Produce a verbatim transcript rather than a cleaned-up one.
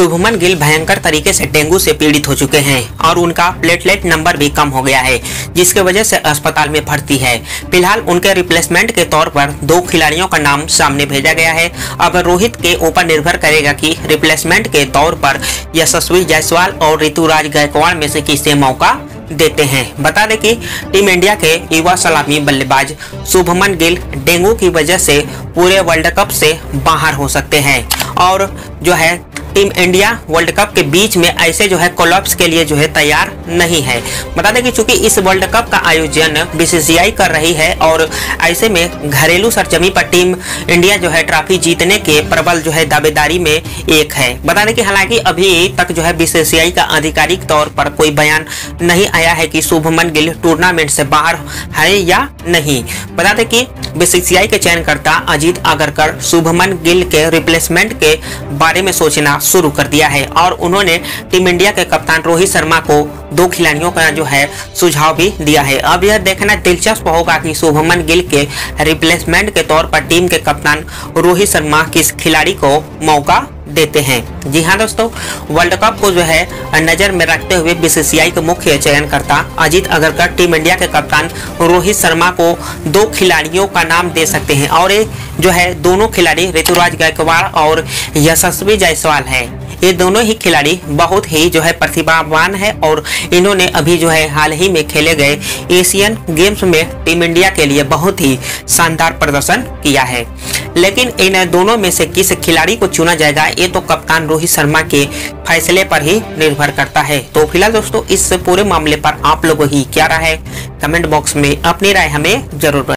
शुभमन गिल भयंकर तरीके से डेंगू से पीड़ित हो चुके हैं और उनका प्लेटलेट नंबर भी कम हो गया है, जिसकी वजह से अस्पताल में भर्ती है। फिलहाल उनके रिप्लेसमेंट के तौर पर दो खिलाड़ियों का नाम सामने भेजा गया है। अब रोहित के ऊपर निर्भर करेगा कि रिप्लेसमेंट के तौर पर यशस्वी जायसवाल और ऋतुराज गायकवाड़ में से किसे मौका देते हैं। बता दें कि टीम इंडिया के युवा सलामी बल्लेबाज शुभमन गिल डेंगू की वजह से पूरे वर्ल्ड कप से बाहर हो सकते हैं और जो है टीम इंडिया वर्ल्ड कप के बीच में ऐसे जो है कोलैप्स के लिए जो है तैयार नहीं है। बता दें कि चूंकि इस वर्ल्ड कप का आयोजन बीसीसीआई कर रही है और ऐसे में घरेलू सरजमी पर टीम इंडिया जो है ट्रॉफी जीतने के प्रबल जो है दावेदारी में एक है। बता दें कि हालांकि अभी तक जो है बीसीसीआई का आधिकारिक तौर पर कोई बयान नहीं आया है कि शुभमन गिल टूर्नामेंट से बाहर है या नहीं। बता दें कि बीसीसीआई के चयनकर्ता अजीत आगरकर शुभमन गिल के रिप्लेसमेंट के बारे में सोचना शुरू कर दिया है और उन्होंने टीम इंडिया के कप्तान रोहित शर्मा को दो खिलाड़ियों का जो है सुझाव भी दिया है। अब यह देखना दिलचस्प होगा कि शुभमन गिल के रिप्लेसमेंट के तौर पर टीम के कप्तान रोहित शर्मा किस खिलाड़ी को मौका देते हैं। जी हाँ दोस्तों, वर्ल्ड कप को जो है नजर में रखते हुए बीसीसीआई के मुख्य चयनकर्ता अजीत आगरकर टीम इंडिया के कप्तान रोहित शर्मा को दो खिलाड़ियों का नाम दे सकते हैं और ये जो है दोनों खिलाड़ी ऋतुराज गायकवाड़ और यशस्वी जायसवाल है। ये दोनों ही खिलाड़ी बहुत ही जो है प्रतिभावान है और इन्होंने अभी जो है हाल ही में खेले गए एशियन गेम्स में टीम इंडिया के लिए बहुत ही शानदार प्रदर्शन किया है। लेकिन इन दोनों में से किस खिलाड़ी को चुना जाएगा ये तो कप्तान रोहित शर्मा के फैसले पर ही निर्भर करता है। तो फिलहाल दोस्तों इस पूरे मामले पर आप लोगों की क्या राय है, कमेंट बॉक्स में अपनी राय हमें जरूर